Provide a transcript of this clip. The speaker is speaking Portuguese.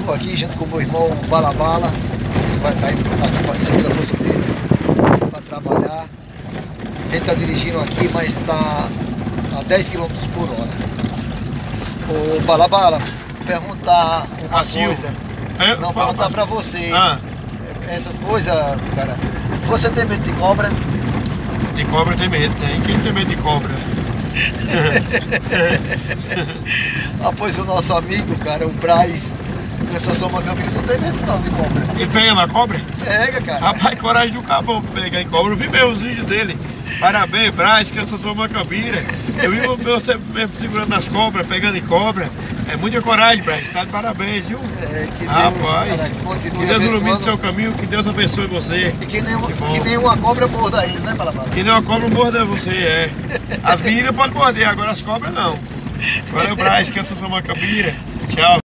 Estou aqui junto com o meu irmão Balabala, que vai estar indo aqui para segunda Poço Preto para trabalhar. Ele está dirigindo aqui, mas está a 10 km por hora. Ô Balabala, perguntar uma coisa. Não, perguntar para você. Essas coisas, cara. Você tem medo de cobra? De cobra tem medo, tem. Quem tem medo de cobra? Pois o nosso amigo, cara, o Braz, essa sua macambira não tem medo não de cobra. Ele pega na cobra? Pega, cara. Rapaz, coragem do caboclo pegar em cobra. Eu vi meus vídeos dele. Parabéns, Braz, que essa sua macambira. Eu vi você mesmo segurando as cobras, pegando em cobra. É muita coragem, Braz. Está de parabéns, viu? Que Deus, rapaz, cara, continue que Deus ilumine abençoando. seu caminho, que Deus abençoe você. E que nem uma cobra morda ele, né, Balabala? Que nem uma cobra morda você, é. As meninas podem morder, agora as cobras não. Agora é o Braz, que essa sua macambira. Tchau.